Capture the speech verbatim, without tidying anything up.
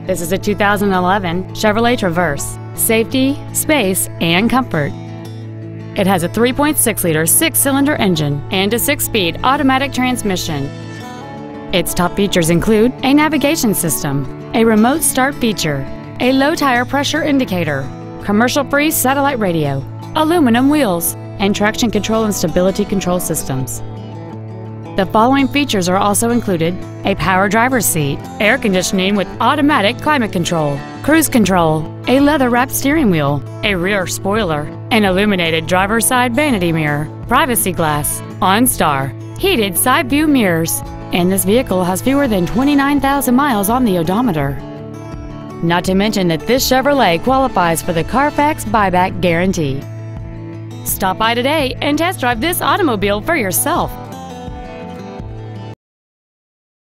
This is a two thousand eleven Chevrolet Traverse. Safety, space, and comfort. It has a three point six liter six-cylinder engine and a six-speed automatic transmission. Its top features include a navigation system, a remote start feature, a low tire pressure indicator, commercial-free satellite radio, aluminum wheels, and traction control and stability control systems. The following features are also included: a power driver's seat, air conditioning with automatic climate control, cruise control, a leather-wrapped steering wheel, a rear spoiler, an illuminated driver's side vanity mirror, privacy glass, OnStar, heated side view mirrors, and this vehicle has fewer than twenty-nine thousand miles on the odometer. Not to mention that this Chevrolet qualifies for the Carfax buyback guarantee. Stop by today and test drive this automobile for yourself.